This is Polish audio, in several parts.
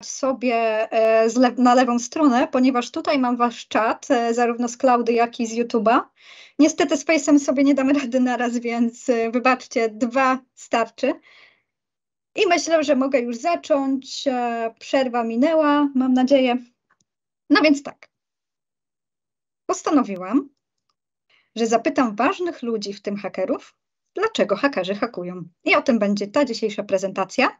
sobie na lewą stronę, ponieważ tutaj mam wasz czat, zarówno z Cloudy, jak i z YouTube'a. Niestety z Face'em sobie nie damy rady naraz, więc wybaczcie, 2 starczy. I myślę, że mogę już zacząć. Przerwa minęła, mam nadzieję. No więc tak. Postanowiłam, że zapytam ważnych ludzi, w tym hakerów, dlaczego hakerzy hakują. I o tym będzie ta dzisiejsza prezentacja.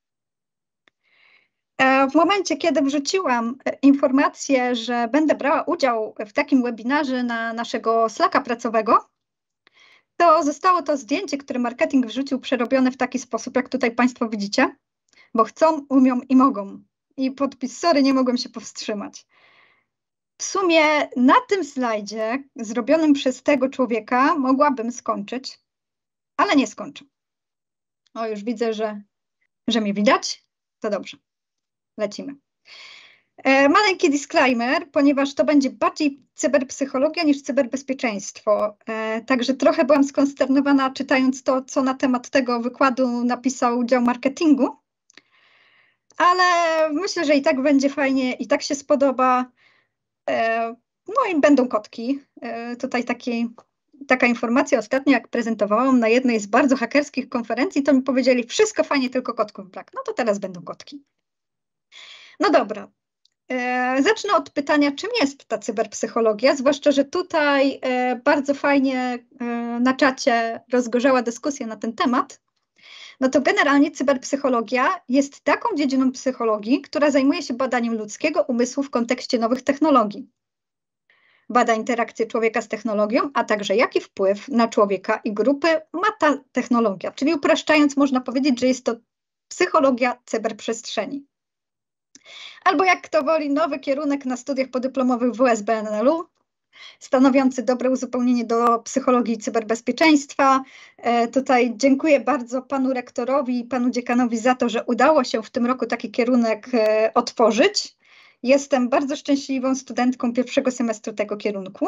W momencie, kiedy wrzuciłam informację, że będę brała udział w takim webinarze na naszego Slacka pracowego, to zostało to zdjęcie, które marketing wrzucił, przerobione w taki sposób, jak tutaj Państwo widzicie, bo chcą, umią i mogą. I podpis, sorry, nie mogłem się powstrzymać. W sumie na tym slajdzie, zrobionym przez tego człowieka, mogłabym skończyć, ale nie skończę. O, już widzę, że mnie widać. To dobrze. Lecimy. Maleńki disclaimer, ponieważ to będzie bardziej cyberpsychologia niż cyberbezpieczeństwo. Także trochę byłam skonsternowana, czytając to, co na temat tego wykładu napisał dział marketingu. Ale myślę, że i tak będzie fajnie, i tak się spodoba. No i będą kotki. Tutaj taka informacja ostatnio, jak prezentowałam na jednej z bardzo hakerskich konferencji, to mi powiedzieli, wszystko fajnie, tylko kotków brak. No to teraz będą kotki. No dobra. Zacznę od pytania, czym jest ta cyberpsychologia, zwłaszcza, że tutaj bardzo fajnie na czacie rozgorzała dyskusja na ten temat. No to generalnie cyberpsychologia jest taką dziedziną psychologii, która zajmuje się badaniem ludzkiego umysłu w kontekście nowych technologii. Bada interakcję człowieka z technologią, a także jaki wpływ na człowieka i grupy ma ta technologia. Czyli upraszczając, można powiedzieć, że jest to psychologia cyberprzestrzeni. Albo jak kto woli, nowy kierunek na studiach podyplomowych w WSB-NL-u, stanowiący dobre uzupełnienie do psychologii cyberbezpieczeństwa. Tutaj dziękuję bardzo panu rektorowi i panu dziekanowi za to, że udało się w tym roku taki kierunek otworzyć. Jestem bardzo szczęśliwą studentką pierwszego semestru tego kierunku.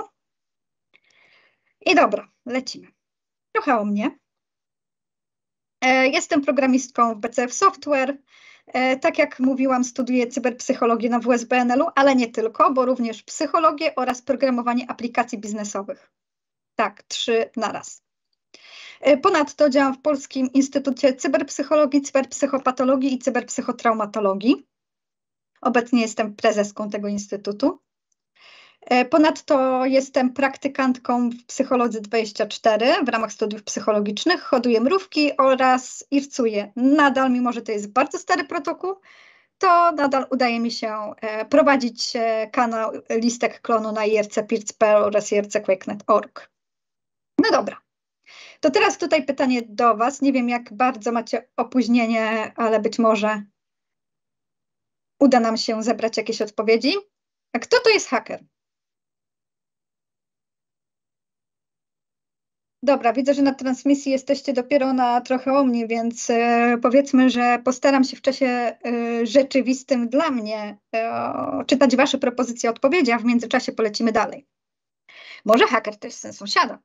I dobra, lecimy. Trochę o mnie. Jestem programistką w BCF Software. Tak jak mówiłam, studiuję cyberpsychologię na WSB-NL-u, ale nie tylko, bo również psychologię oraz programowanie aplikacji biznesowych. Tak, 3 naraz. Ponadto działam w Polskim Instytucie Cyberpsychologii, Cyberpsychopatologii i Cyberpsychotraumatologii. Obecnie jestem prezeską tego instytutu. Ponadto jestem praktykantką w Psycholodzy 24 w ramach studiów psychologicznych, hoduję mrówki oraz ircuję. Nadal, mimo że to jest bardzo stary protokół, to nadal udaje mi się prowadzić kanał Listek Klonu na irc.pirc.pl oraz irc.quakenet.org. No dobra, to teraz tutaj pytanie do Was. Nie wiem, jak bardzo macie opóźnienie, ale być może uda nam się zebrać jakieś odpowiedzi. A kto to jest haker? Dobra, widzę, że na transmisji jesteście dopiero na trochę o mnie, więc powiedzmy, że postaram się w czasie rzeczywistym dla mnie czytać Wasze propozycje odpowiedzi, a w międzyczasie polecimy dalej. Może haker to jest syn sąsiada.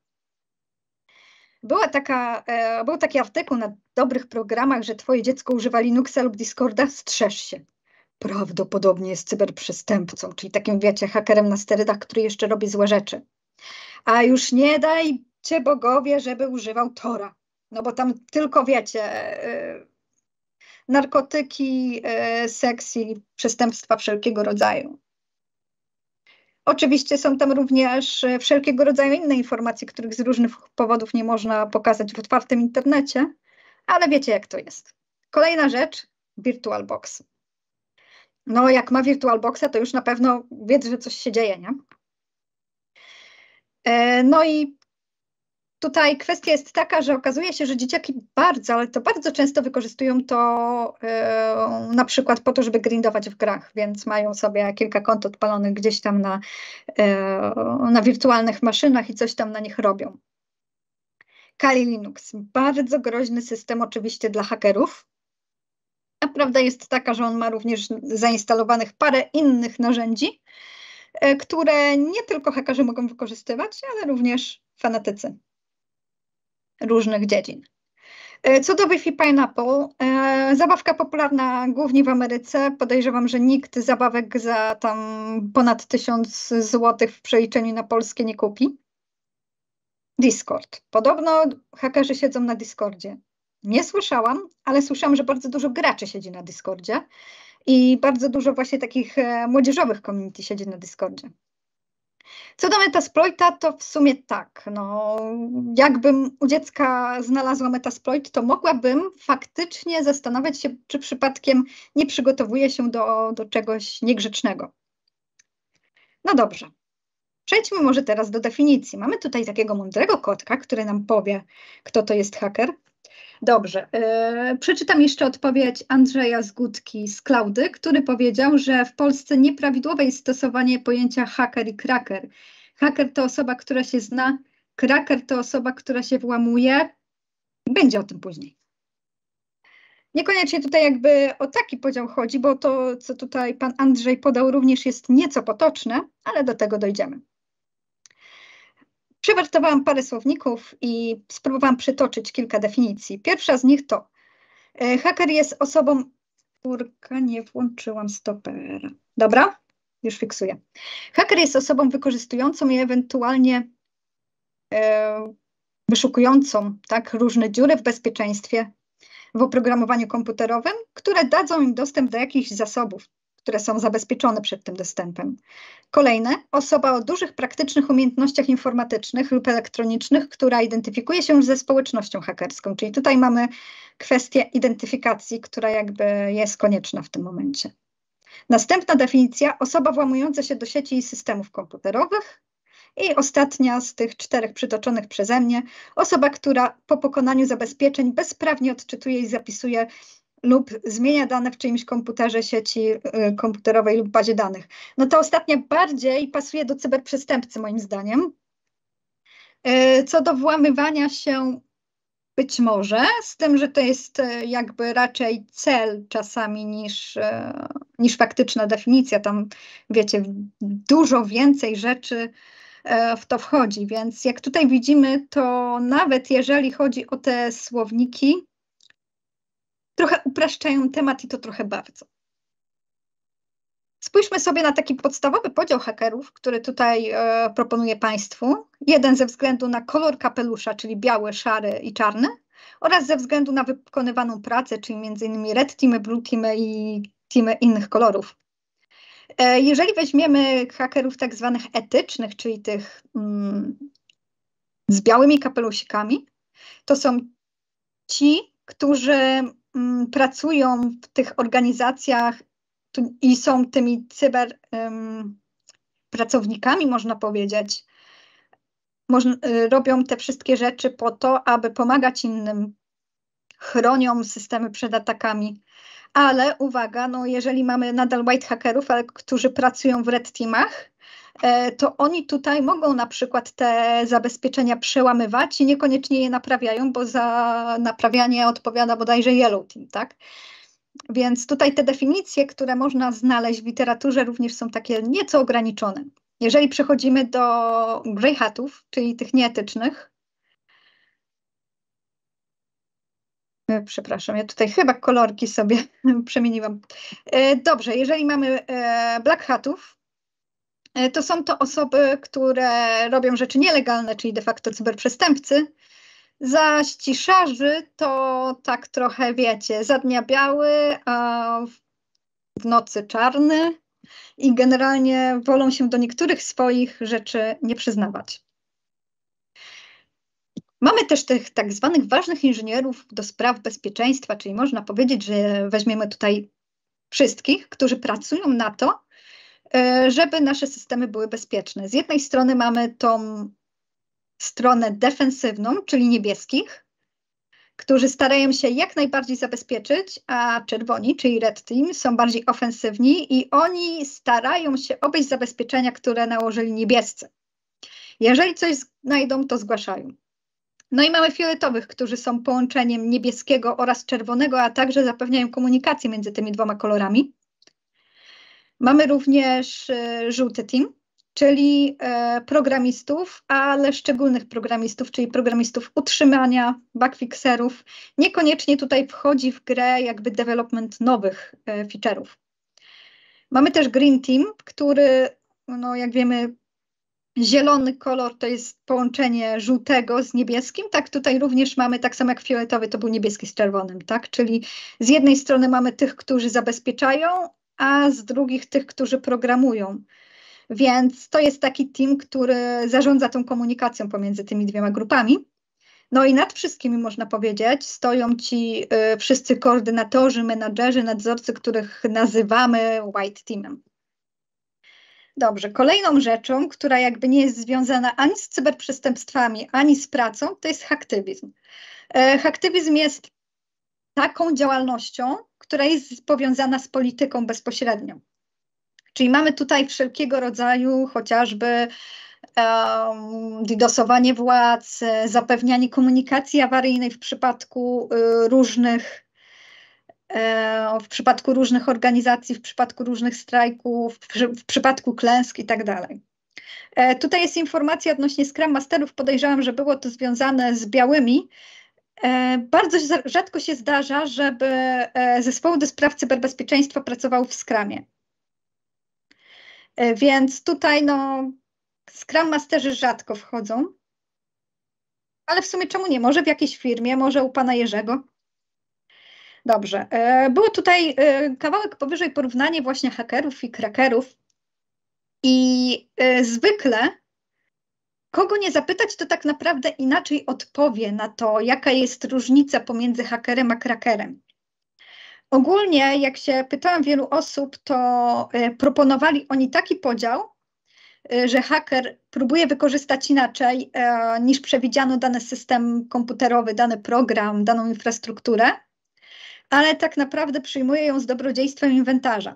Był taki artykuł na dobrych programach, że Twoje dziecko używa Linuxa lub Discorda, strzeż się. Prawdopodobnie jest cyberprzestępcą, czyli takim, wiecie, hakerem na sterydach, który jeszcze robi złe rzeczy. A już nie dajcie bogowie, żeby używał Tora. No bo tam tylko, wiecie, narkotyki, seks i przestępstwa wszelkiego rodzaju. Oczywiście są tam również wszelkiego rodzaju inne informacje, których z różnych powodów nie można pokazać w otwartym internecie, ale wiecie, jak to jest. Kolejna rzecz, VirtualBox. No jak ma VirtualBoxa, to już na pewno wie, że coś się dzieje, nie? No i tutaj kwestia jest taka, że okazuje się, że dzieciaki bardzo, ale to bardzo często wykorzystują to na przykład po to, żeby grindować w grach, więc mają sobie kilka kont odpalonych gdzieś tam na wirtualnych maszynach i coś tam na nich robią. Kali Linux, bardzo groźny system oczywiście dla hakerów. A prawda jest taka, że on ma również zainstalowanych parę innych narzędzi, które nie tylko hakerzy mogą wykorzystywać, ale również fanatycy różnych dziedzin. Co do Wi-Fi Pineapple, Zabawka popularna głównie w Ameryce. Podejrzewam, że nikt zabawek za tam ponad 1000 zł w przeliczeniu na polskie nie kupi. Discord. Podobno hakerzy siedzą na Discordzie. Nie słyszałam, ale słyszałam, że bardzo dużo graczy siedzi na Discordzie i bardzo dużo właśnie takich młodzieżowych community siedzi na Discordzie. Co do Metasploita, to w sumie tak, no, jakbym u dziecka znalazła Metasploit, to mogłabym faktycznie zastanawiać się, czy przypadkiem nie przygotowuje się do czegoś niegrzecznego. No dobrze, przejdźmy może teraz do definicji. Mamy tutaj takiego mądrego kotka, który nam powie, kto to jest haker. Dobrze, przeczytam jeszcze odpowiedź Andrzeja Zgódki z Klaudy, który powiedział, że w Polsce nieprawidłowe jest stosowanie pojęcia haker i kraker. Haker to osoba, która się zna, kraker to osoba, która się włamuje. Będzie o tym później. Niekoniecznie tutaj jakby o taki podział chodzi, bo to, co tutaj pan Andrzej podał, również jest nieco potoczne, ale do tego dojdziemy. Przewertowałam parę słowników i spróbowałam przytoczyć kilka definicji. Pierwsza z nich to haker jest osobą... Kurka, nie włączyłam stopera. Dobra, już fiksuję. Haker jest osobą wykorzystującą i ewentualnie wyszukującą tak, różne dziury w bezpieczeństwie w oprogramowaniu komputerowym, które dadzą im dostęp do jakichś zasobów, które są zabezpieczone przed tym dostępem. Kolejne, osoba o dużych praktycznych umiejętnościach informatycznych lub elektronicznych, która identyfikuje się ze społecznością hakerską. Czyli tutaj mamy kwestię identyfikacji, która jakby jest konieczna w tym momencie. Następna definicja, osoba włamująca się do sieci i systemów komputerowych. I ostatnia z tych 4 przytoczonych przeze mnie, osoba, która po pokonaniu zabezpieczeń bezprawnie odczytuje i zapisuje lub zmienia dane w czyimś komputerze, sieci komputerowej lub bazie danych. No to ostatnia bardziej pasuje do cyberprzestępcy moim zdaniem. Co do włamywania się być może, z tym, że to jest jakby raczej cel czasami niż faktyczna definicja. Tam wiecie, dużo więcej rzeczy w to wchodzi, więc jak tutaj widzimy, to nawet jeżeli chodzi o te słowniki, trochę upraszczają temat i to trochę bardzo. Spójrzmy sobie na taki podstawowy podział hakerów, który tutaj proponuję Państwu. Jeden ze względu na kolor kapelusza, czyli biały, szary i czarny, oraz ze względu na wykonywaną pracę, czyli m.in. red teamy, blue teamy i teamy innych kolorów. Jeżeli weźmiemy hakerów tak zwanych etycznych, czyli tych z białymi kapelusikami, to są ci, którzy pracują w tych organizacjach i są tymi pracownikami, można powiedzieć. Robią te wszystkie rzeczy po to, aby pomagać innym, chronią systemy przed atakami. Ale uwaga, no jeżeli mamy nadal white hackerów, ale którzy pracują w red teamach, to oni tutaj mogą na przykład te zabezpieczenia przełamywać i niekoniecznie je naprawiają, bo za naprawianie odpowiada bodajże yellow team, tak? Więc tutaj te definicje, które można znaleźć w literaturze, również są takie nieco ograniczone. Jeżeli przechodzimy do grey hatów, czyli tych nieetycznych, przepraszam, ja tutaj chyba kolorki sobie przemieniłam. Dobrze, jeżeli mamy black hatów, to są to osoby, które robią rzeczy nielegalne, czyli de facto cyberprzestępcy. Zaś ciszarzy to tak trochę, wiecie, za dnia biały, a w nocy czarny i generalnie wolą się do niektórych swoich rzeczy nie przyznawać. Mamy też tych tak zwanych ważnych inżynierów do spraw bezpieczeństwa, czyli można powiedzieć, że weźmiemy tutaj wszystkich, którzy pracują na to, żeby nasze systemy były bezpieczne. Z jednej strony mamy tą stronę defensywną, czyli niebieskich, którzy starają się jak najbardziej zabezpieczyć, a czerwoni, czyli red team, są bardziej ofensywni i oni starają się obejść zabezpieczenia, które nałożyli niebiescy. Jeżeli coś znajdą, to zgłaszają. No i mamy fioletowych, którzy są połączeniem niebieskiego oraz czerwonego, a także zapewniają komunikację między tymi dwoma kolorami. Mamy również żółty team, czyli programistów, ale szczególnych programistów, czyli programistów utrzymania, bugfixerów. Niekoniecznie tutaj wchodzi w grę jakby development nowych feature'ów. Mamy też Green Team, który, no jak wiemy, zielony kolor to jest połączenie żółtego z niebieskim, tak tutaj również mamy, tak samo jak fioletowy to był niebieski z czerwonym, tak, czyli z jednej strony mamy tych, którzy zabezpieczają, a z drugich tych, którzy programują. Więc to jest taki team, który zarządza tą komunikacją pomiędzy tymi dwiema grupami. No i nad wszystkimi, można powiedzieć, stoją ci wszyscy koordynatorzy, menadżerzy, nadzorcy, których nazywamy White Teamem. Dobrze, kolejną rzeczą, która jakby nie jest związana ani z cyberprzestępstwami, ani z pracą, to jest haktywizm. Haktywizm jest taką działalnością, która jest powiązana z polityką bezpośrednio. Czyli mamy tutaj wszelkiego rodzaju chociażby DDoS-owanie władz, zapewnianie komunikacji awaryjnej w przypadku różnych organizacji, w przypadku różnych strajków, w przypadku klęsk i tak dalej. Tutaj jest informacja odnośnie Scrum Masterów. Podejrzewam, że było to związane z białymi. Bardzo rzadko się zdarza, żeby zespoły do spraw cyberbezpieczeństwa pracowały w Scrumie. Więc tutaj no, Scrum Masterzy rzadko wchodzą, ale w sumie czemu nie? Może w jakiejś firmie, może u pana Jerzego. Dobrze, było tutaj kawałek powyżej porównanie właśnie hakerów i krakerów i zwykle kogo nie zapytać, to tak naprawdę inaczej odpowie na to, jaka jest różnica pomiędzy hakerem a krakerem. Ogólnie, jak się pytałam wielu osób, to proponowali oni taki podział, że haker próbuje wykorzystać inaczej niż przewidziano dany system komputerowy, dany program, daną infrastrukturę, ale tak naprawdę przyjmuje ją z dobrodziejstwem inwentarza.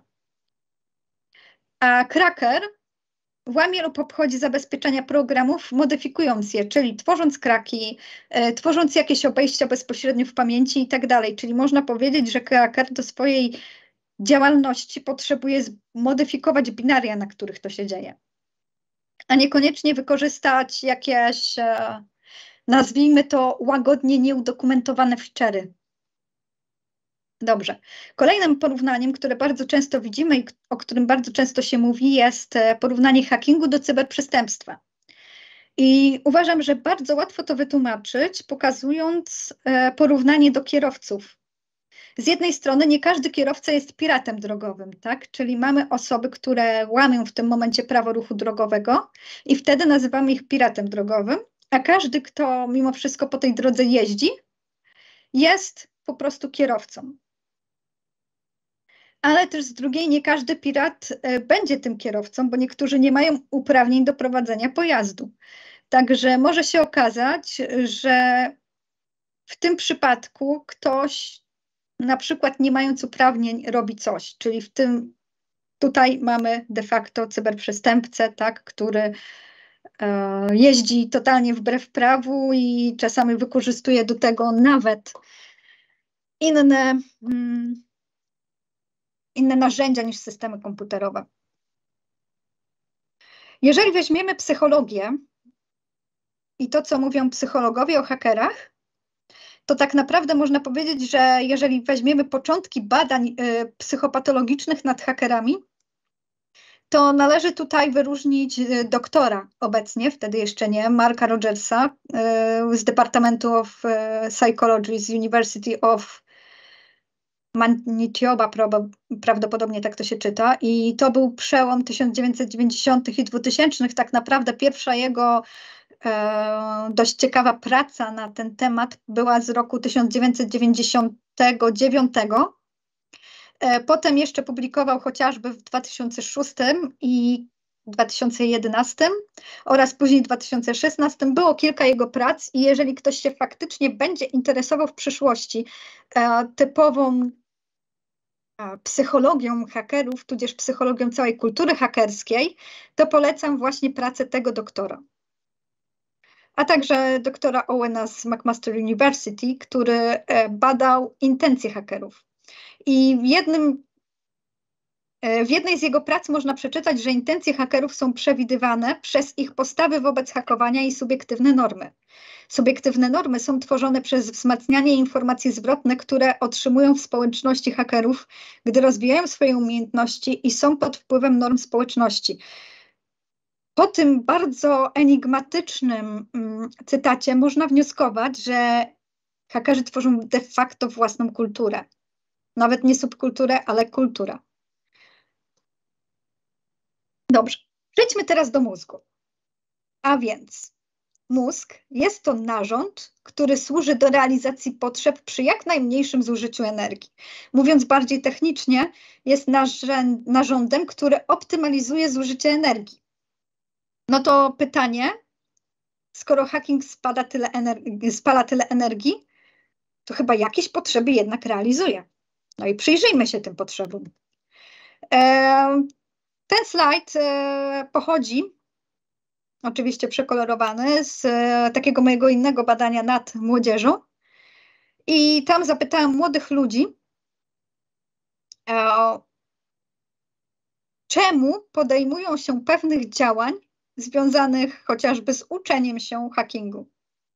A kraker łamie lub obchodzi zabezpieczenia programów, modyfikując je, czyli tworząc kraki, tworząc jakieś obejścia bezpośrednio w pamięci i tak dalej. Czyli można powiedzieć, że kraker do swojej działalności potrzebuje zmodyfikować binaria, na których to się dzieje, a niekoniecznie wykorzystać jakieś, nazwijmy to łagodnie nieudokumentowane feature'y. Dobrze. Kolejnym porównaniem, które bardzo często widzimy i o którym bardzo często się mówi, jest porównanie hackingu do cyberprzestępstwa. I uważam, że bardzo łatwo to wytłumaczyć, pokazując porównanie do kierowców. Z jednej strony nie każdy kierowca jest piratem drogowym, tak? Czyli mamy osoby, które łamią w tym momencie prawo ruchu drogowego i wtedy nazywamy ich piratem drogowym, a każdy, kto mimo wszystko po tej drodze jeździ, jest po prostu kierowcą. Ale też z drugiej nie każdy pirat będzie tym kierowcą, bo niektórzy nie mają uprawnień do prowadzenia pojazdu. Także może się okazać, że w tym przypadku ktoś na przykład nie mając uprawnień robi coś, czyli tutaj mamy de facto cyberprzestępcę, tak, który jeździ totalnie wbrew prawu i czasami wykorzystuje do tego nawet inne narzędzia niż systemy komputerowe. Jeżeli weźmiemy psychologię i to, co mówią psychologowie o hakerach, to tak naprawdę można powiedzieć, że jeżeli weźmiemy początki badań psychopatologicznych nad hakerami, to należy tutaj wyróżnić doktora obecnie, wtedy jeszcze nie, Marka Rogersa z Departamentu of Psychology z University of Manitoba, prawdopodobnie tak to się czyta, i to był przełom 1990 i 2000. Tak naprawdę pierwsza jego dość ciekawa praca na ten temat była z roku 1999. Potem jeszcze publikował chociażby w 2006 i 2011 oraz później w 2016. Było kilka jego prac i jeżeli ktoś się faktycznie będzie interesował w przyszłości typową psychologią hakerów, tudzież psychologią całej kultury hakerskiej, to polecam właśnie pracę tego doktora. A także doktora Owena z McMaster University, który badał intencje hakerów. I jednym W jednej z jego prac można przeczytać, że intencje hakerów są przewidywane przez ich postawy wobec hakowania i subiektywne normy. Subiektywne normy są tworzone przez wzmacnianie informacji zwrotne, które otrzymują w społeczności hakerów, gdy rozwijają swoje umiejętności i są pod wpływem norm społeczności. Po tym bardzo enigmatycznym cytacie można wnioskować, że hakerzy tworzą de facto własną kulturę. Nawet nie subkulturę, ale kulturę. Dobrze, przejdźmy teraz do mózgu. A więc mózg jest to narząd, który służy do realizacji potrzeb przy jak najmniejszym zużyciu energii. Mówiąc bardziej technicznie, jest narządem, który optymalizuje zużycie energii. No to pytanie, skoro hacking spala tyle energii, to chyba jakieś potrzeby jednak realizuje. No i przyjrzyjmy się tym potrzebom. Ten slajd pochodzi, oczywiście przekolorowany, z takiego mojego innego badania nad młodzieżą. I tam zapytałam młodych ludzi, czemu podejmują się pewnych działań związanych chociażby z uczeniem się hackingu,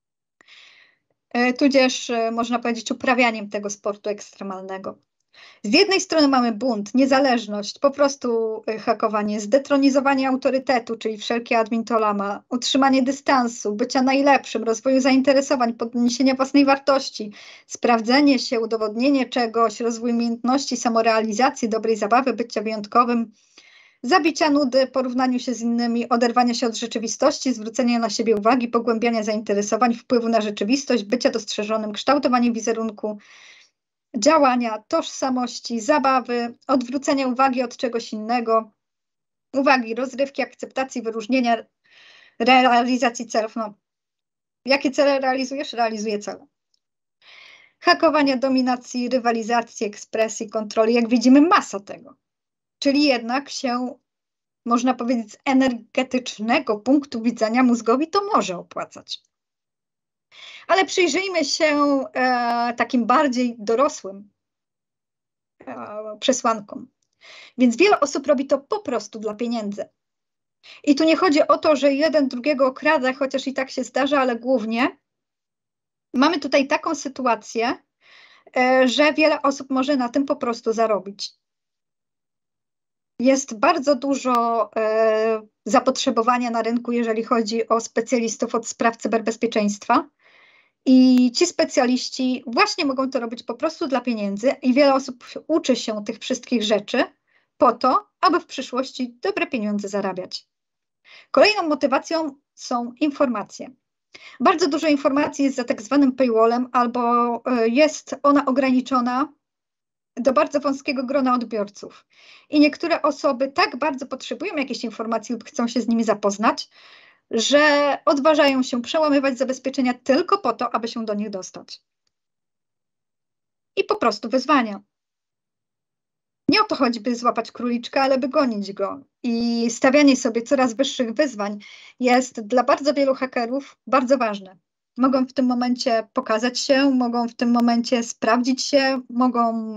tudzież można powiedzieć uprawianiem tego sportu ekstremalnego. Z jednej strony mamy bunt, niezależność, po prostu hakowanie, zdetronizowanie autorytetu, czyli wszelkie admin-tolama, utrzymanie dystansu, bycia najlepszym, rozwoju zainteresowań, podniesienia własnej wartości, sprawdzenie się, udowodnienie czegoś, rozwój umiejętności, samorealizacji, dobrej zabawy, bycia wyjątkowym, zabicia nudy, porównaniu się z innymi, oderwania się od rzeczywistości, zwrócenia na siebie uwagi, pogłębiania zainteresowań, wpływu na rzeczywistość, bycia dostrzeżonym, kształtowanie wizerunku, działania, tożsamości, zabawy, odwrócenia uwagi od czegoś innego, uwagi, rozrywki, akceptacji, wyróżnienia, realizacji celów. No, jakie cele realizujesz? Realizuję cele. Hakowania, dominacji, rywalizacji, ekspresji, kontroli. Jak widzimy, masa tego. Czyli jednak się, można powiedzieć, z energetycznego punktu widzenia mózgowi to może opłacać. Ale przyjrzyjmy się takim bardziej dorosłym przesłankom. Więc wiele osób robi to po prostu dla pieniędzy. I tu nie chodzi o to, że jeden drugiego okrada, chociaż i tak się zdarza, ale głównie mamy tutaj taką sytuację, że wiele osób może na tym po prostu zarobić. Jest bardzo dużo zapotrzebowania na rynku, jeżeli chodzi o specjalistów od spraw cyberbezpieczeństwa. I ci specjaliści właśnie mogą to robić po prostu dla pieniędzy i wiele osób uczy się tych wszystkich rzeczy po to, aby w przyszłości dobre pieniądze zarabiać. Kolejną motywacją są informacje. Bardzo dużo informacji jest za tak zwanym paywallem albo jest ona ograniczona do bardzo wąskiego grona odbiorców. I niektóre osoby tak bardzo potrzebują jakiejś informacji lub chcą się z nimi zapoznać, że odważają się przełamywać zabezpieczenia tylko po to, aby się do nich dostać. I po prostu wyzwania. Nie o to chodzi, by złapać króliczka, ale by gonić go. I stawianie sobie coraz wyższych wyzwań jest dla bardzo wielu hakerów bardzo ważne. Mogą w tym momencie pokazać się, mogą w tym momencie sprawdzić się, mogą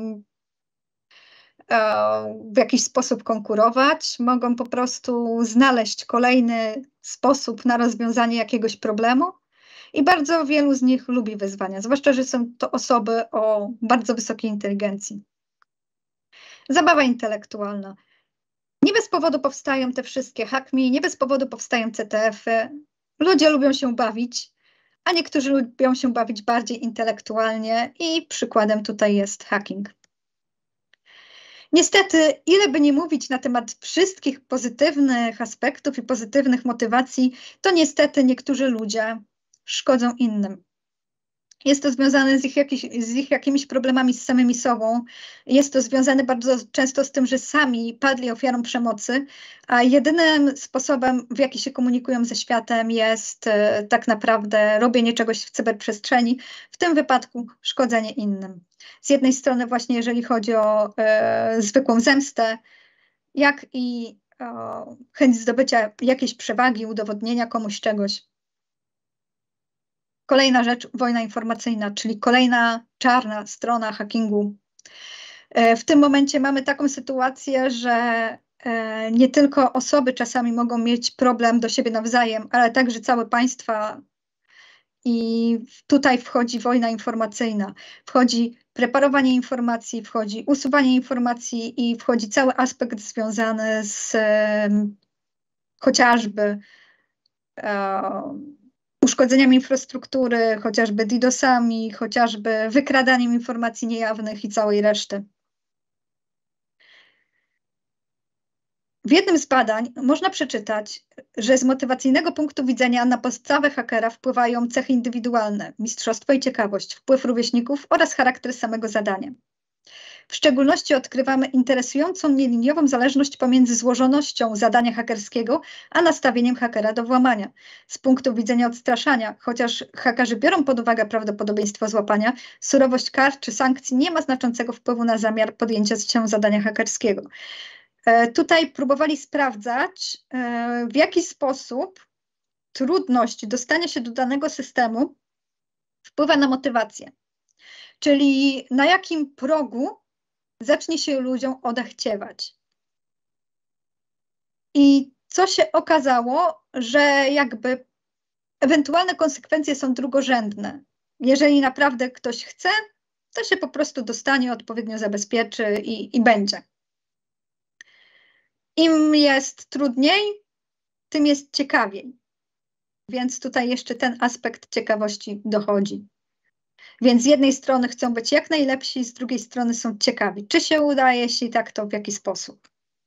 w jakiś sposób konkurować, mogą po prostu znaleźć kolejny sposób na rozwiązanie jakiegoś problemu i bardzo wielu z nich lubi wyzwania, zwłaszcza, że są to osoby o bardzo wysokiej inteligencji. Zabawa intelektualna. Nie bez powodu powstają te wszystkie hack.me, nie bez powodu powstają CTF-y. Ludzie lubią się bawić, a niektórzy lubią się bawić bardziej intelektualnie i przykładem tutaj jest hacking. Niestety, ile by nie mówić na temat wszystkich pozytywnych aspektów i pozytywnych motywacji, to niestety niektórzy ludzie szkodzą innym. Jest to związane z ich jakimiś problemami z samymi sobą. Jest to związane bardzo często z tym, że sami padli ofiarą przemocy, a jedynym sposobem, w jaki się komunikują ze światem, jest tak naprawdę robienie czegoś w cyberprzestrzeni, w tym wypadku szkodzenie innym. Z jednej strony właśnie jeżeli chodzi o zwykłą zemstę, jak i chęć zdobycia jakiejś przewagi, udowodnienia komuś czegoś. Kolejna rzecz, wojna informacyjna, czyli kolejna czarna strona hackingu. W tym momencie mamy taką sytuację, że nie tylko osoby czasami mogą mieć problem do siebie nawzajem, ale także całe państwa. I tutaj wchodzi wojna informacyjna, wchodzi preparowanie informacji, wchodzi usuwanie informacji i wchodzi cały aspekt związany z chociażby uszkodzeniami infrastruktury, chociażby DDoS-ami, chociażby wykradaniem informacji niejawnych i całej reszty. W jednym z badań można przeczytać, że z motywacyjnego punktu widzenia na postawę hakera wpływają cechy indywidualne, mistrzostwo i ciekawość, wpływ rówieśników oraz charakter samego zadania. W szczególności odkrywamy interesującą nieliniową zależność pomiędzy złożonością zadania hakerskiego, a nastawieniem hakera do włamania. Z punktu widzenia odstraszania, chociaż hakerzy biorą pod uwagę prawdopodobieństwo złapania, surowość kar czy sankcji nie ma znaczącego wpływu na zamiar podjęcia się zadania hakerskiego. Tutaj próbowali sprawdzać, w jaki sposób trudność dostania się do danego systemu wpływa na motywację. Czyli na jakim progu zacznie się ludziom odechciewać. I co się okazało, że jakby ewentualne konsekwencje są drugorzędne. Jeżeli naprawdę ktoś chce, to się po prostu dostanie, odpowiednio zabezpieczy i będzie. Im jest trudniej, tym jest ciekawiej. Więc tutaj jeszcze ten aspekt ciekawości dochodzi. Więc z jednej strony chcą być jak najlepsi, z drugiej strony są ciekawi. Czy się uda, jeśli tak, to w jaki sposób?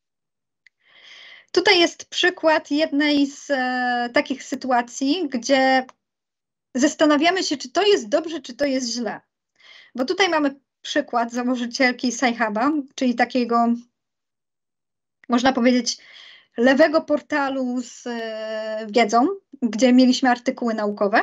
Tutaj jest przykład jednej z takich sytuacji, gdzie zastanawiamy się, czy to jest dobrze, czy to jest źle. Bo tutaj mamy przykład założycielki Sci-Huba, czyli takiego, można powiedzieć, lewego portalu z wiedzą, gdzie mieliśmy artykuły naukowe.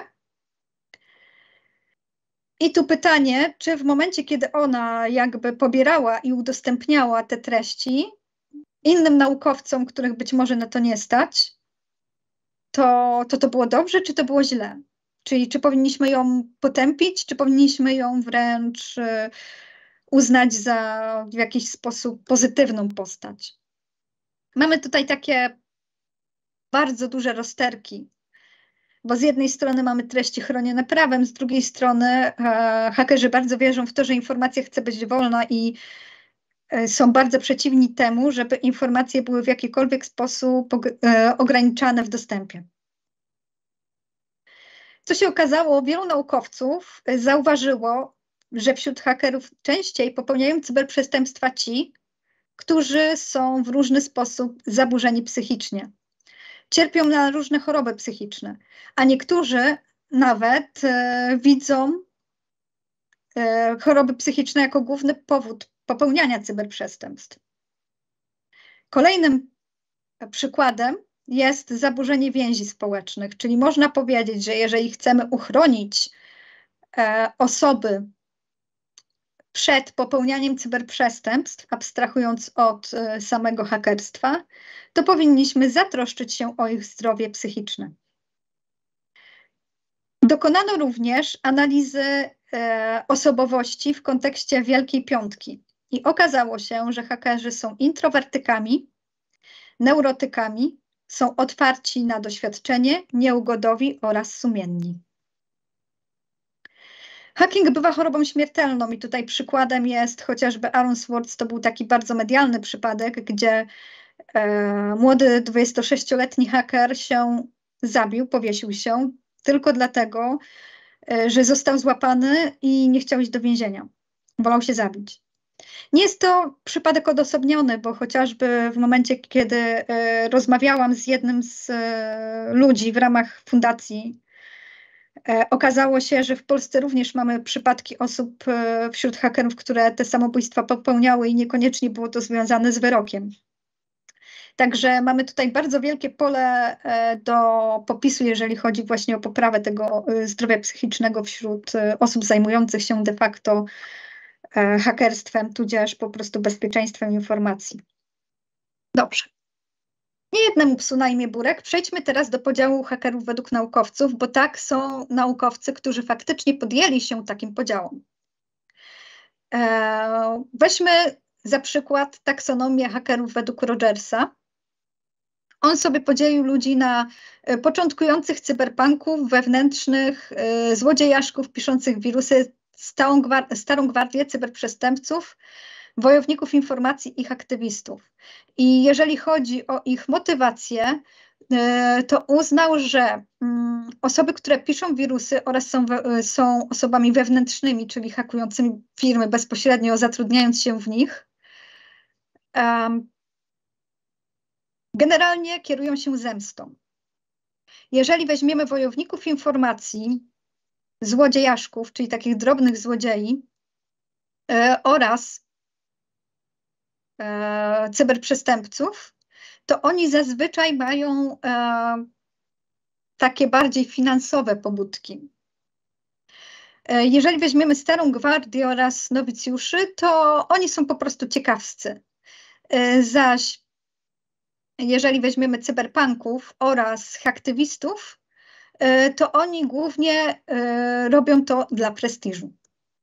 I tu pytanie, czy w momencie, kiedy ona jakby pobierała i udostępniała te treści innym naukowcom, których być może na to nie stać, to było dobrze, czy to było źle? Czyli czy powinniśmy ją potępić, czy powinniśmy ją wręcz uznać za w jakiś sposób pozytywną postać? Mamy tutaj takie bardzo duże rozterki, bo z jednej strony mamy treści chronione prawem, z drugiej strony hakerzy bardzo wierzą w to, że informacja chce być wolna i są bardzo przeciwni temu, żeby informacje były w jakikolwiek sposób ograniczane w dostępie. Co się okazało, wielu naukowców zauważyło, że wśród hakerów częściej popełniają cyberprzestępstwa ci, którzy są w różny sposób zaburzeni psychicznie. Cierpią na różne choroby psychiczne, a niektórzy nawet widzą choroby psychiczne jako główny powód popełniania cyberprzestępstw. Kolejnym przykładem jest zaburzenie więzi społecznych, czyli można powiedzieć, że jeżeli chcemy uchronić osoby przed popełnianiem cyberprzestępstw, abstrahując od samego hakerstwa, to powinniśmy zatroszczyć się o ich zdrowie psychiczne. Dokonano również analizy osobowości w kontekście Wielkiej Piątki i okazało się, że hakerzy są introwertykami, neurotykami, są otwarci na doświadczenie, nieugodowi oraz sumienni. Hacking bywa chorobą śmiertelną i tutaj przykładem jest chociażby Aaron Swartz, to był taki bardzo medialny przypadek, gdzie młody 26-letni haker się zabił, powiesił się tylko dlatego, że został złapany i nie chciał iść do więzienia. Wolał się zabić. Nie jest to przypadek odosobniony, bo chociażby w momencie, kiedy rozmawiałam z jednym z ludzi w ramach fundacji, okazało się, że w Polsce również mamy przypadki osób wśród hakerów, które te samobójstwa popełniały i niekoniecznie było to związane z wyrokiem. Także mamy tutaj bardzo wielkie pole do popisu, jeżeli chodzi właśnie o poprawę tego zdrowia psychicznego wśród osób zajmujących się de facto hakerstwem, tudzież po prostu bezpieczeństwem informacji. Dobrze. Nie jednemu psu na imię Burek. Przejdźmy teraz do podziału hakerów według naukowców, bo tak, są naukowcy, którzy faktycznie podjęli się takim podziałom. Weźmy za przykład taksonomię hakerów według Rogersa. On sobie podzielił ludzi na początkujących cyberpunków, wewnętrznych, złodziejaszków piszących wirusy, starą gwardię cyberprzestępców, wojowników informacji, ich aktywistów. I jeżeli chodzi o ich motywację, to uznał, że osoby, które piszą wirusy oraz są osobami wewnętrznymi, czyli hakującymi firmy bezpośrednio zatrudniając się w nich, generalnie kierują się zemstą. Jeżeli weźmiemy wojowników informacji, złodziejaszków, czyli takich drobnych złodziei oraz cyberprzestępców, to oni zazwyczaj mają takie bardziej finansowe pobudki. Jeżeli weźmiemy starą gwardię oraz nowicjuszy, to oni są po prostu ciekawscy. Zaś jeżeli weźmiemy cyberpunków oraz haktywistów, to oni głównie robią to dla prestiżu.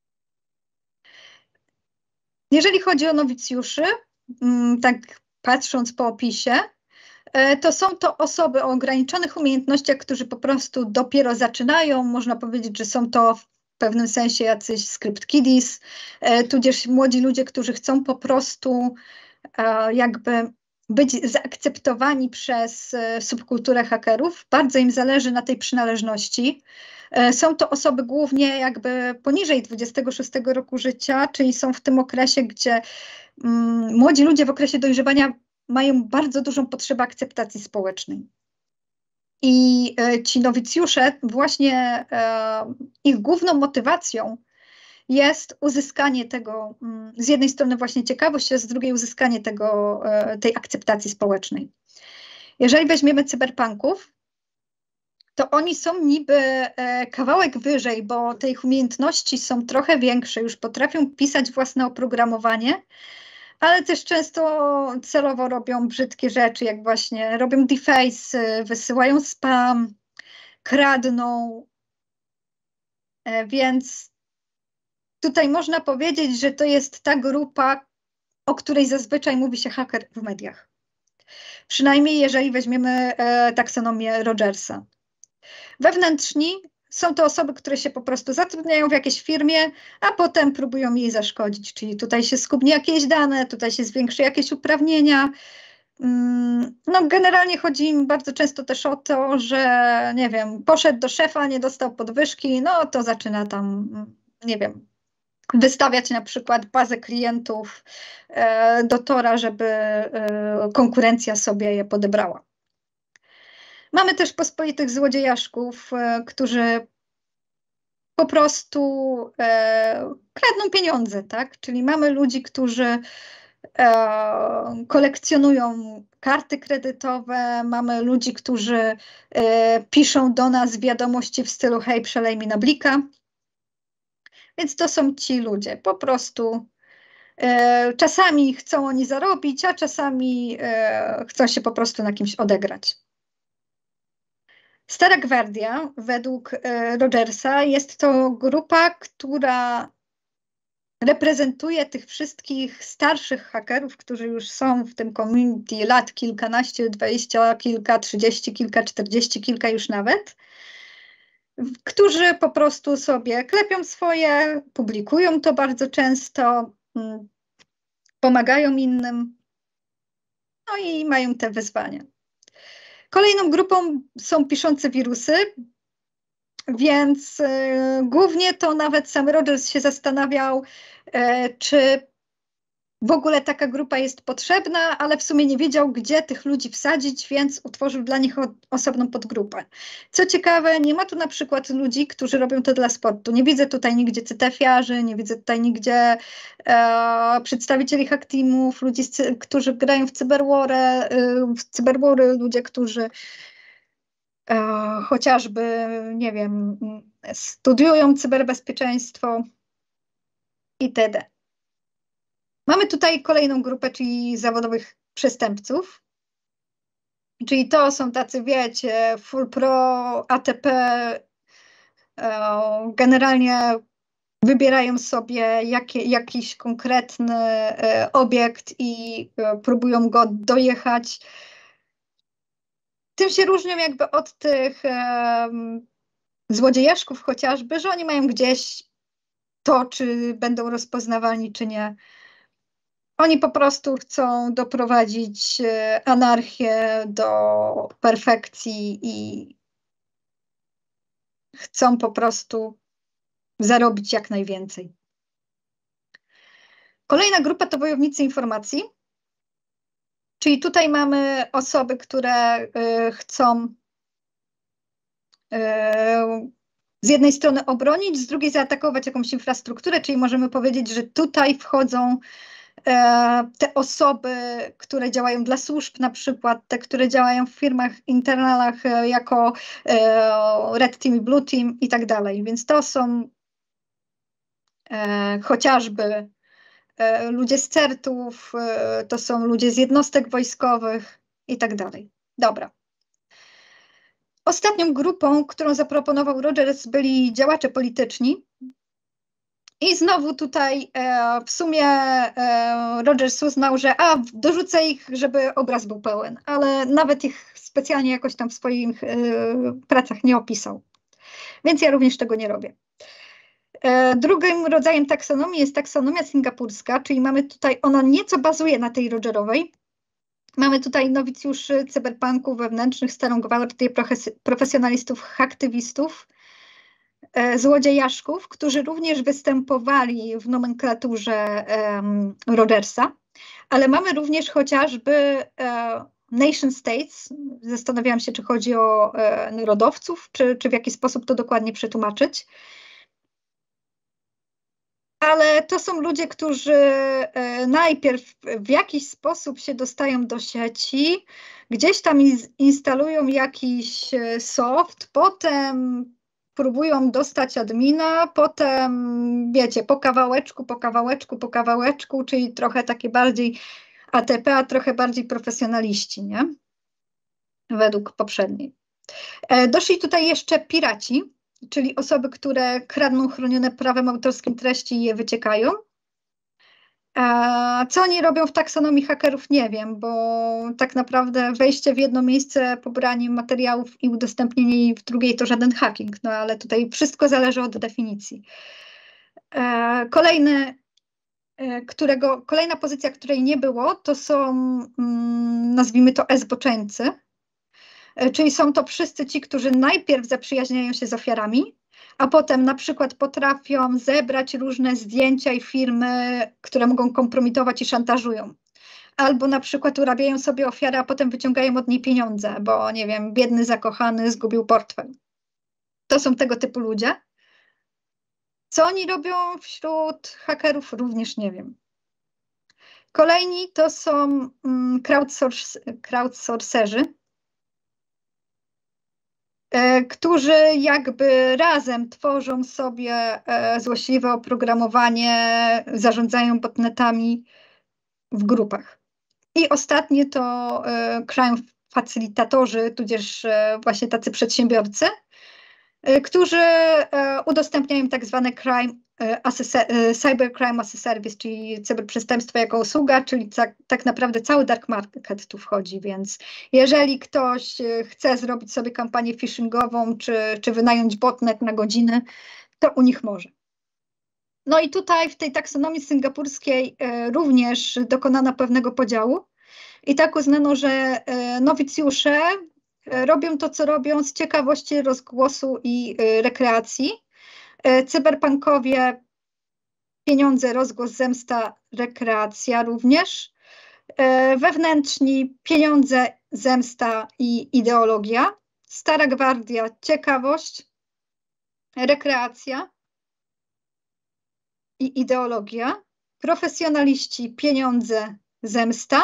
Jeżeli chodzi o nowicjuszy, tak patrząc po opisie, to są to osoby o ograniczonych umiejętnościach, którzy po prostu dopiero zaczynają. Można powiedzieć, że są to w pewnym sensie jacyś script kiddies, tudzież młodzi ludzie, którzy chcą po prostu jakby być zaakceptowani przez subkulturę hakerów. Bardzo im zależy na tej przynależności. Są to osoby głównie jakby poniżej 26 roku życia, czyli są w tym okresie, gdzie młodzi ludzie w okresie dojrzewania mają bardzo dużą potrzebę akceptacji społecznej. I ci nowicjusze, właśnie ich główną motywacją jest uzyskanie tego, z jednej strony właśnie ciekawość, a z drugiej uzyskanie tej akceptacji społecznej. Jeżeli weźmiemy cyberpunków, to oni są niby kawałek wyżej, bo te ich umiejętności są trochę większe, już potrafią pisać własne oprogramowanie, ale też często celowo robią brzydkie rzeczy, jak właśnie robią deface, wysyłają spam, kradną, więc tutaj można powiedzieć, że to jest ta grupa, o której zazwyczaj mówi się haker w mediach. Przynajmniej jeżeli weźmiemy taksonomię Rogersa. Wewnętrzni są to osoby, które się po prostu zatrudniają w jakiejś firmie, a potem próbują jej zaszkodzić. Czyli tutaj się skubnie jakieś dane, tutaj się zwiększy jakieś uprawnienia. No generalnie chodzi im bardzo często też o to, że nie wiem, poszedł do szefa, nie dostał podwyżki, no to zaczyna tam, nie wiem, wystawiać na przykład bazę klientów do Tora, żeby konkurencja sobie je podebrała. Mamy też pospolitych złodziejaszków, którzy po prostu kradną pieniądze, tak? Czyli mamy ludzi, którzy kolekcjonują karty kredytowe, mamy ludzi, którzy piszą do nas wiadomości w stylu hej, przelej mi na Blika. Więc to są ci ludzie, po prostu czasami chcą oni zarobić, a czasami chcą się po prostu na kimś odegrać. Stara Gwardia, według Rogersa, jest to grupa, która reprezentuje tych wszystkich starszych hakerów, którzy już są w tym community lat kilkanaście, 20 kilka, 30 kilka, 40 kilka już nawet, którzy po prostu sobie klepią swoje, publikują to bardzo często, pomagają innym, no i mają te wyzwania. Kolejną grupą są piszące wirusy, więc głównie to nawet sam Rogers się zastanawiał, czy w ogóle taka grupa jest potrzebna, ale w sumie nie wiedział, gdzie tych ludzi wsadzić, więc utworzył dla nich osobną podgrupę. Co ciekawe, nie ma tu na przykład ludzi, którzy robią to dla sportu. Nie widzę tutaj nigdzie cytefiarzy, nie widzę tutaj nigdzie przedstawicieli hack teamów, ludzi, którzy grają w cyberwary, ludzie, którzy chociażby, nie wiem, studiują cyberbezpieczeństwo itd. Mamy tutaj kolejną grupę, czyli zawodowych przestępców. Czyli to są tacy, wiecie, full pro, ATP, generalnie wybierają sobie jakiś konkretny obiekt i próbują go dojechać. Tym się różnią jakby od tych złodziejaszków chociażby, że oni mają gdzieś to, czy będą rozpoznawalni, czy nie. Oni po prostu chcą doprowadzić anarchię do perfekcji i chcą po prostu zarobić jak najwięcej. Kolejna grupa to wojownicy informacji, czyli tutaj mamy osoby, które chcą z jednej strony obronić, z drugiej zaatakować jakąś infrastrukturę, czyli możemy powiedzieć, że tutaj wchodzą te osoby, które działają dla służb, na przykład te, które działają w firmach internalach jako Red Team i Blue Team i tak dalej. Więc to są chociażby ludzie z CERT-ów, to są ludzie z jednostek wojskowych i tak dalej. Dobra. Ostatnią grupą, którą zaproponował Rogers, byli działacze polityczni. I znowu tutaj w sumie Rogers uznał, że dorzucę ich, żeby obraz był pełen, ale nawet ich specjalnie jakoś tam w swoich pracach nie opisał. Więc ja również tego nie robię. Drugim rodzajem taksonomii jest taksonomia singapurska, czyli mamy tutaj, ona nieco bazuje na tej Rogerowej. Mamy tutaj nowicjuszy, cyberpunków wewnętrznych, starą gwardię profesjonalistów, aktywistów, złodziejaszków, którzy również występowali w nomenklaturze Rogersa, ale mamy również chociażby nation states. Zastanawiałam się, czy chodzi o narodowców, czy w jaki sposób to dokładnie przetłumaczyć. Ale to są ludzie, którzy najpierw w jakiś sposób się dostają do sieci, gdzieś tam instalują jakiś soft, potem próbują dostać admina, potem wiecie, po kawałeczku, czyli trochę takie bardziej ATP, a trochę bardziej profesjonaliści, nie? Według poprzedniej. Doszli tutaj jeszcze piraci, czyli osoby, które kradną chronione prawem autorskim treści i je wyciekają. Co oni robią w taksonomii hakerów, nie wiem, bo tak naprawdę wejście w jedno miejsce, pobranie materiałów i udostępnienie jej w drugiej to żaden hacking, no ale tutaj wszystko zależy od definicji. Kolejna pozycja, której nie było, to są, nazwijmy to, zboczeńcy. Czyli są to wszyscy ci, którzy najpierw zaprzyjaźniają się z ofiarami, a potem na przykład potrafią zebrać różne zdjęcia i filmy, które mogą kompromitować i szantażują. Albo na przykład urabiają sobie ofiarę, a potem wyciągają od niej pieniądze, bo nie wiem, biedny zakochany zgubił portfel. To są tego typu ludzie. Co oni robią wśród hakerów, również nie wiem. Kolejni to są crowdsourcerzy, którzy jakby razem tworzą sobie złośliwe oprogramowanie, zarządzają botnetami w grupach. I ostatnie to crime facilitatorzy, tudzież właśnie tacy przedsiębiorcy, którzy udostępniają tak zwane cybercrime as a service, czyli cyberprzestępstwo jako usługa, czyli tak naprawdę cały dark market tu wchodzi, więc jeżeli ktoś chce zrobić sobie kampanię phishingową, czy wynająć botnet na godzinę, to u nich może. No i tutaj w tej taksonomii singapurskiej również dokonano pewnego podziału i tak uznano, że nowicjusze robią to, co robią z ciekawości, rozgłosu i rekreacji. Cyberpunkowie, pieniądze, rozgłos, zemsta, rekreacja również. Wewnętrzni, pieniądze, zemsta i ideologia. Stara gwardia, ciekawość, rekreacja i ideologia. Profesjonaliści, pieniądze, zemsta.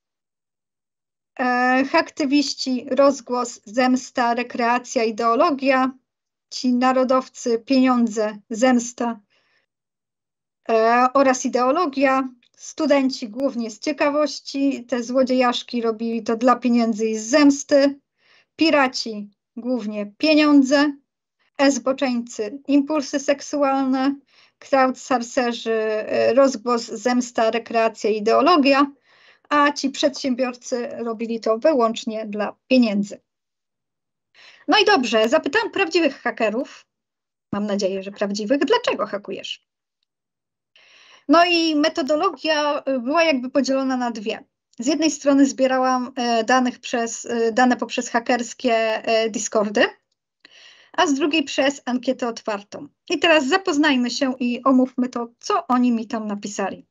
Aktywiści, rozgłos, zemsta, rekreacja, ideologia. Ci narodowcy, pieniądze, zemsta oraz ideologia. Studenci głównie z ciekawości, te złodziejaszki robili to dla pieniędzy i z zemsty. Piraci głównie pieniądze. Zboczeńcy impulsy seksualne. crowdsourcerzy, rozgłos, zemsta, rekreacja, ideologia, a ci przedsiębiorcy robili to wyłącznie dla pieniędzy. No i dobrze, zapytałam prawdziwych hakerów, mam nadzieję, że prawdziwych, dlaczego hakujesz? No i metodologia była jakby podzielona na dwie. Z jednej strony zbierałam dane poprzez hakerskie Discordy, a z drugiej przez ankietę otwartą. I teraz zapoznajmy się i omówmy to, co oni mi tam napisali.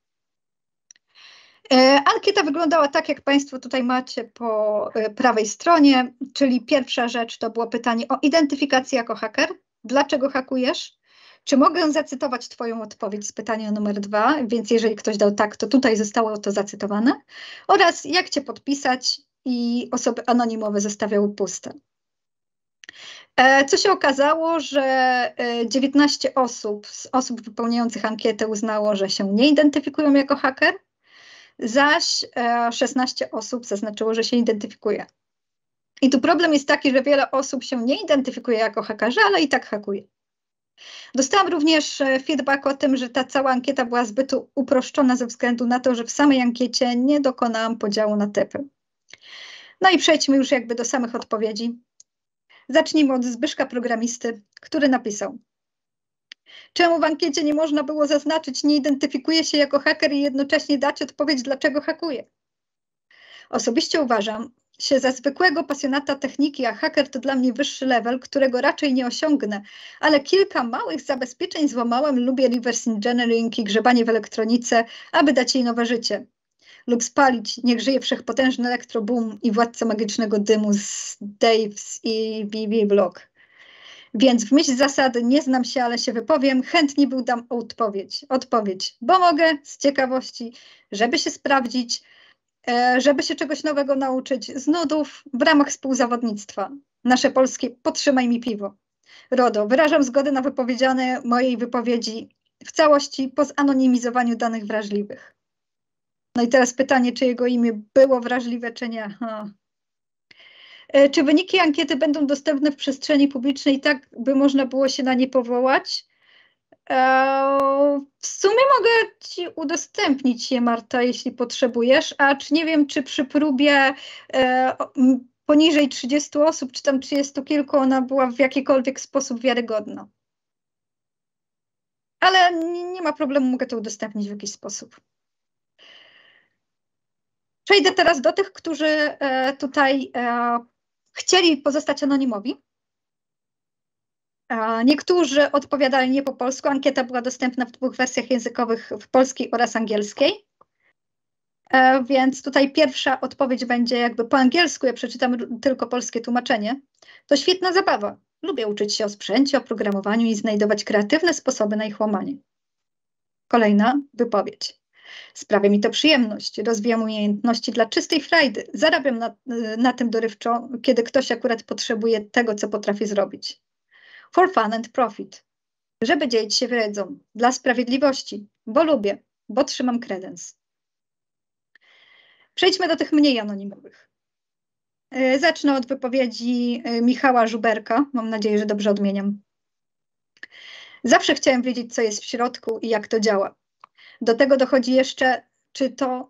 Ankieta wyglądała tak, jak Państwo tutaj macie po prawej stronie, czyli pierwsza rzecz to było pytanie o identyfikację jako haker. Dlaczego hakujesz? Czy mogę zacytować Twoją odpowiedź z pytania numer 2? Więc jeżeli ktoś dał tak, to tutaj zostało to zacytowane. Oraz jak Cię podpisać i osoby anonimowe zostawiały puste. Co się okazało, że 19 osób z osób wypełniających ankietę uznało, że się nie identyfikują jako haker, zaś 16 osób zaznaczyło, że się identyfikuje. I tu problem jest taki, że wiele osób się nie identyfikuje jako hakerzy, ale i tak hakuje. Dostałam również feedback o tym, że ta cała ankieta była zbyt uproszczona ze względu na to, że w samej ankiecie nie dokonałam podziału na typy. No i przejdźmy już jakby do samych odpowiedzi. Zacznijmy od Zbyszka Programisty, który napisał: czemu w ankiecie nie można było zaznaczyć, nie identyfikuje się jako haker i jednocześnie dać odpowiedź, dlaczego hakuje? Osobiście uważam się za zwykłego pasjonata techniki, a haker to dla mnie wyższy level, którego raczej nie osiągnę, ale kilka małych zabezpieczeń złamałem, lubię reverse engineering i grzebanie w elektronice, aby dać jej nowe życie. Lub spalić, niech żyje wszechpotężny elektroboom i władca magicznego dymu z Dave's i BB Block. Więc w myśl zasady nie znam się, ale się wypowiem, chętnie dam odpowiedź, bo mogę z ciekawości, żeby się sprawdzić, żeby się czegoś nowego nauczyć z nudów w ramach współzawodnictwa. Nasze polskie "podtrzymaj mi piwo". RODO, wyrażam zgodę na wypowiedziane mojej wypowiedzi w całości po zanonimizowaniu danych wrażliwych. No i teraz pytanie, czy jego imię było wrażliwe, czy nie. Czy wyniki ankiety będą dostępne w przestrzeni publicznej, tak by można było się na nie powołać? W sumie mogę Ci udostępnić je, Marta, jeśli potrzebujesz, acz nie wiem, czy przy próbie poniżej 30 osób, czy tam 30 kilku, ona była w jakikolwiek sposób wiarygodna. Ale nie ma problemu, mogę to udostępnić w jakiś sposób. Przejdę teraz do tych, którzy tutaj chcieli pozostać anonimowi. Niektórzy odpowiadali nie po polsku. Ankieta była dostępna w 2 wersjach językowych, w polskiej oraz angielskiej. Więc tutaj pierwsza odpowiedź będzie jakby po angielsku, ja przeczytam tylko polskie tłumaczenie. To świetna zabawa. Lubię uczyć się o sprzęcie, o programowaniu i znajdować kreatywne sposoby na ich łamanie. Kolejna wypowiedź. Sprawia mi to przyjemność, rozwijam umiejętności dla czystej frajdy, zarabiam na tym dorywczo, kiedy ktoś akurat potrzebuje tego, co potrafię zrobić. For fun and profit. Żeby dzielić się wiedzą, dla sprawiedliwości, bo lubię, bo trzymam kredens. Przejdźmy do tych mniej anonimowych. Zacznę od wypowiedzi Michała Żuberka, mam nadzieję, że dobrze odmieniam. Zawsze chciałem wiedzieć, co jest w środku i jak to działa. Do tego dochodzi jeszcze, czy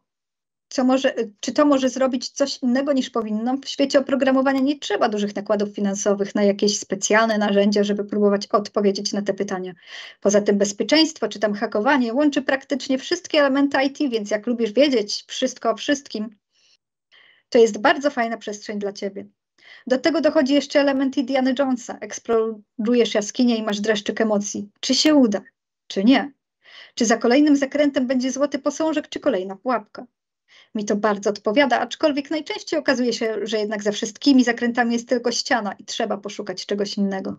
to może zrobić coś innego niż powinno. W świecie oprogramowania nie trzeba dużych nakładów finansowych na jakieś specjalne narzędzia, żeby próbować odpowiedzieć na te pytania. Poza tym bezpieczeństwo czy tam hakowanie łączy praktycznie wszystkie elementy IT, więc jak lubisz wiedzieć wszystko o wszystkim, to jest bardzo fajna przestrzeń dla Ciebie. Do tego dochodzi jeszcze element Indiana Jonesa. Eksplorujesz jaskinię i masz dreszczyk emocji. Czy się uda? Czy nie? Czy za kolejnym zakrętem będzie złoty posążek, czy kolejna pułapka? Mi to bardzo odpowiada, aczkolwiek najczęściej okazuje się, że jednak za wszystkimi zakrętami jest tylko ściana i trzeba poszukać czegoś innego.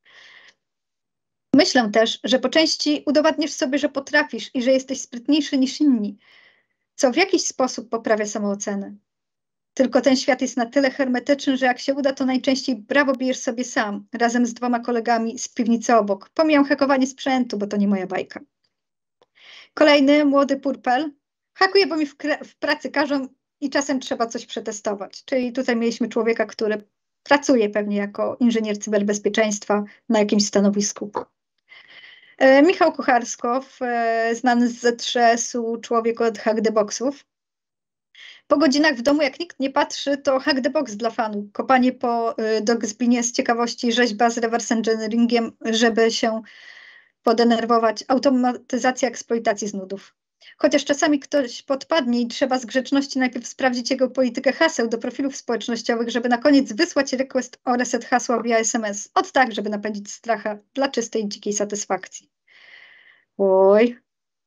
Myślę też, że po części udowadniasz sobie, że potrafisz i że jesteś sprytniejszy niż inni, co w jakiś sposób poprawia samoocenę. Tylko ten świat jest na tyle hermetyczny, że jak się uda, to najczęściej brawo bijesz sobie sam, razem z 2 kolegami z piwnicy obok. Pomijam hakowanie sprzętu, bo to nie moja bajka. Kolejny, młody Purpel. Hakuje, bo mi w pracy każą i czasem trzeba coś przetestować. Czyli tutaj mieliśmy człowieka, który pracuje pewnie jako inżynier cyberbezpieczeństwa na jakimś stanowisku. Michał Kucharskow, znany z Z3S-u, człowiek od Hack the Boxów. Po godzinach w domu, jak nikt nie patrzy, to Hack the Box dla fanów. Kopanie po dogzbinie z ciekawości, rzeźba z reverse engineeringiem, żeby się podenerwować, automatyzacja eksploitacji z nudów. Chociaż czasami ktoś podpadnie i trzeba z grzeczności najpierw sprawdzić jego politykę haseł do profilów społecznościowych, żeby na koniec wysłać request o reset hasła via SMS. Od tak, żeby napędzić stracha dla czystej, dzikiej satysfakcji. Oj.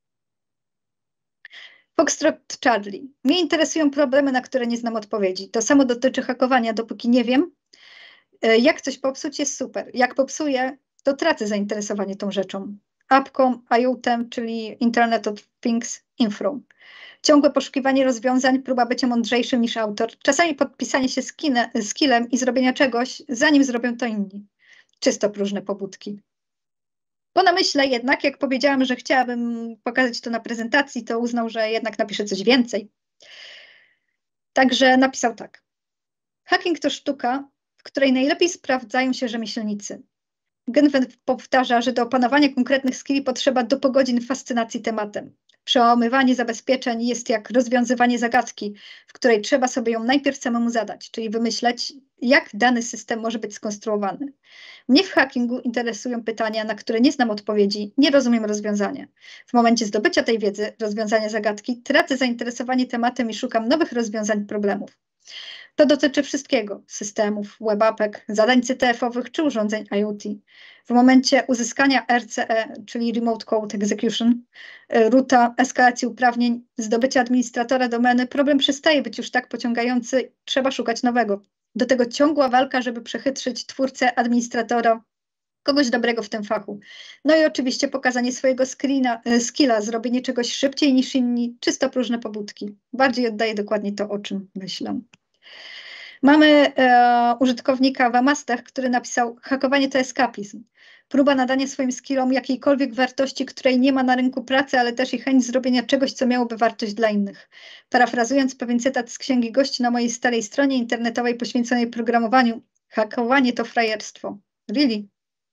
Foxtrot Charlie. Mnie interesują problemy, na które nie znam odpowiedzi. To samo dotyczy hakowania, dopóki nie wiem. Jak coś popsuć, jest super. Jak popsuję, to tracę zainteresowanie tą rzeczą. Apką, IoT-em, czyli Internet of Things Info. Ciągłe poszukiwanie rozwiązań, próba bycia mądrzejszym niż autor. Czasami podpisanie się skillem i zrobienia czegoś, zanim zrobią to inni. Czysto próżne pobudki. Po namyśle jednak, jak powiedziałam, że chciałabym pokazać to na prezentacji, to uznał, że jednak napisze coś więcej. Także napisał tak. Hacking to sztuka, w której najlepiej sprawdzają się rzemieślnicy. Genwen powtarza, że do opanowania konkretnych skilli potrzeba do pogodzin fascynacji tematem. Przełamywanie zabezpieczeń jest jak rozwiązywanie zagadki, w której trzeba sobie ją najpierw samemu zadać, czyli wymyśleć, jak dany system może być skonstruowany. Mnie w hackingu interesują pytania, na które nie znam odpowiedzi, nie rozumiem rozwiązania. W momencie zdobycia tej wiedzy, rozwiązania zagadki, tracę zainteresowanie tematem i szukam nowych rozwiązań problemów. To dotyczy wszystkiego, systemów, webapek, zadań CTF-owych czy urządzeń IoT. W momencie uzyskania RCE, czyli Remote Code Execution, roota, eskalacji uprawnień, zdobycia administratora domeny, problem przestaje być już tak pociągający, trzeba szukać nowego. Do tego ciągła walka, żeby przechytrzyć twórcę, administratora, kogoś dobrego w tym fachu. No i oczywiście pokazanie swojego skilla, zrobienie czegoś szybciej niż inni, czysto próżne pobudki. Bardziej oddaje dokładnie to, o czym myślę. Mamy użytkownika Wamastech, który napisał: hakowanie to eskapizm. Próba nadania swoim skillom jakiejkolwiek wartości, której nie ma na rynku pracy, ale też i chęć zrobienia czegoś, co miałoby wartość dla innych. Parafrazując pewien cytat z księgi gości na mojej starej stronie internetowej poświęconej programowaniu: hakowanie to frajerstwo. Really?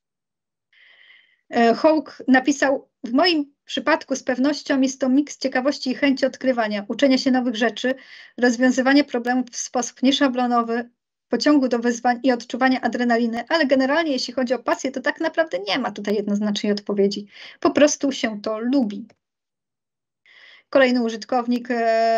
Hawk napisał: w moim przypadku z pewnością jest to miks ciekawości i chęci odkrywania, uczenia się nowych rzeczy, rozwiązywania problemów w sposób nieszablonowy, pociągu do wyzwań i odczuwania adrenaliny, ale generalnie jeśli chodzi o pasję, to tak naprawdę nie ma tutaj jednoznacznej odpowiedzi. Po prostu się to lubi. Kolejny użytkownik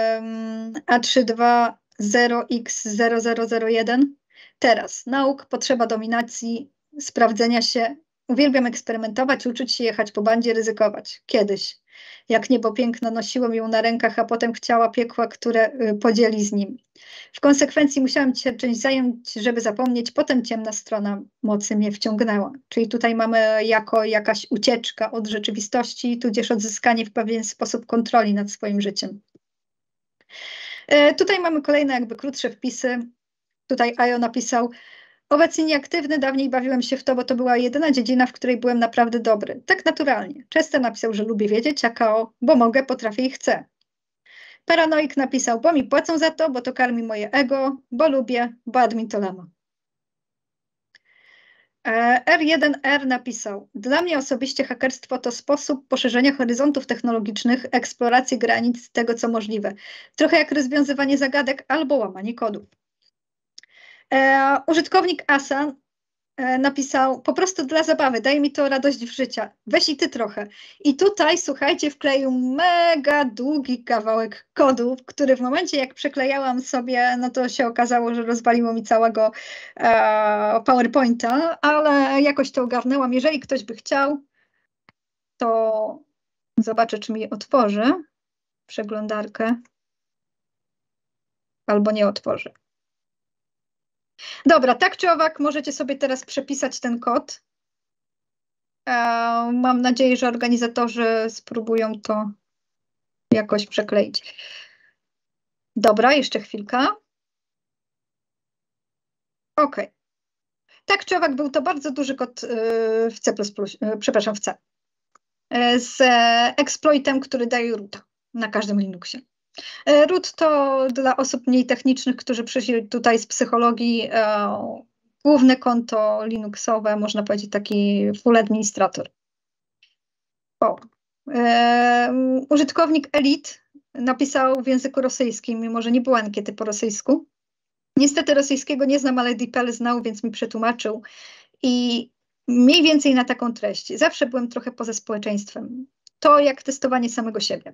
A320X0001. Teraz nauk, potrzeba dominacji, sprawdzenia się. Uwielbiam eksperymentować, uczyć się jechać po bandzie, ryzykować. Kiedyś, jak niebo piękno, nosiłem ją na rękach, a potem chciała piekła, które podzieli z nim. W konsekwencji musiałam się czymś zająć, żeby zapomnieć, potem ciemna strona mocy mnie wciągnęła. Czyli tutaj mamy jako jakaś ucieczka od rzeczywistości, tudzież odzyskanie w pewien sposób kontroli nad swoim życiem. Tutaj mamy kolejne jakby krótsze wpisy. Tutaj Ajo napisał: obecnie nieaktywny, dawniej bawiłem się w to, bo to była jedyna dziedzina, w której byłem naprawdę dobry. Tak naturalnie. Chester napisał, że lubię wiedzieć, a Kao, bo mogę, potrafię i chcę. Paranoik napisał: bo mi płacą za to, bo to karmi moje ego, bo lubię, bo admin to lama. R1R napisał: dla mnie osobiście hakerstwo to sposób poszerzenia horyzontów technologicznych, eksploracji granic tego, co możliwe. Trochę jak rozwiązywanie zagadek albo łamanie kodu. Użytkownik Asa napisał: po prostu dla zabawy, daj mi to radość w życiu, weź i ty trochę. I tutaj, słuchajcie, wkleił mega długi kawałek kodu, który w momencie, jak przeklejałam sobie, no to się okazało, że rozwaliło mi całego PowerPointa, ale jakoś to ogarnęłam. Jeżeli ktoś by chciał, to zobaczę, czy mi otworzy przeglądarkę, albo nie otworzy. Dobra, tak czy owak możecie sobie teraz przepisać ten kod. Mam nadzieję, że organizatorzy spróbują to jakoś przekleić. Dobra, jeszcze chwilka. OK. Tak czy owak był to bardzo duży kod w C++, przepraszam, w C. Z exploitem, który daje roota na każdym Linuxie. Root to dla osób mniej technicznych, którzy przyszli tutaj z psychologii, główne konto Linuxowe, można powiedzieć taki full administrator. O. Użytkownik Elit napisał w języku rosyjskim, mimo że nie było ankiety po rosyjsku. Niestety rosyjskiego nie znam, ale DeepL znał, więc mi przetłumaczył. I mniej więcej na taką treść. Zawsze byłem trochę poza społeczeństwem. To jak testowanie samego siebie.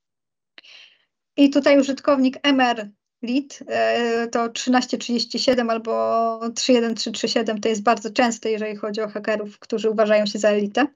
I tutaj użytkownik MR Lead to 1337 albo 31337 to jest bardzo częste, jeżeli chodzi o hakerów, którzy uważają się za elitę.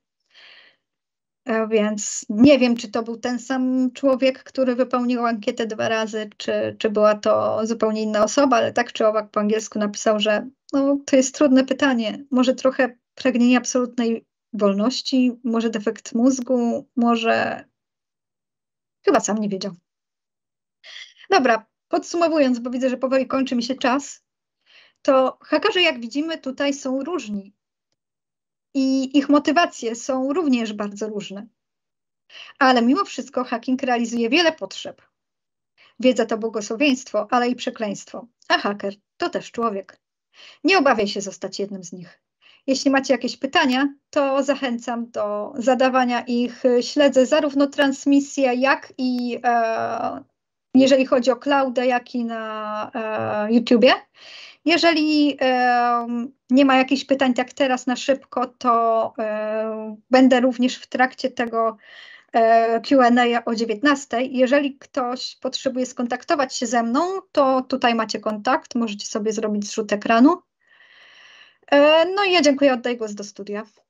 Więc nie wiem, czy to był ten sam człowiek, który wypełnił ankietę 2 razy, czy była to zupełnie inna osoba, ale tak czy owak po angielsku napisał, że no, to jest trudne pytanie. Może trochę pragnienie absolutnej wolności, może defekt mózgu, może chyba sam nie wiedział. Dobra, podsumowując, bo widzę, że powoli kończy mi się czas, to hakerzy, jak widzimy, tutaj są różni i ich motywacje są również bardzo różne. Ale mimo wszystko hacking realizuje wiele potrzeb. Wiedza to błogosławieństwo, ale i przekleństwo. A haker to też człowiek. Nie obawiaj się zostać jednym z nich. Jeśli macie jakieś pytania, to zachęcam do zadawania ich. Śledzę zarówno transmisję, jak i jeżeli chodzi o cloudę, jak i na YouTubie. Jeżeli nie ma jakichś pytań tak teraz na szybko, to będę również w trakcie tego Q&A o 19:00. Jeżeli ktoś potrzebuje skontaktować się ze mną, to tutaj macie kontakt, możecie sobie zrobić zrzut ekranu. No i ja dziękuję, oddaję głos do studia.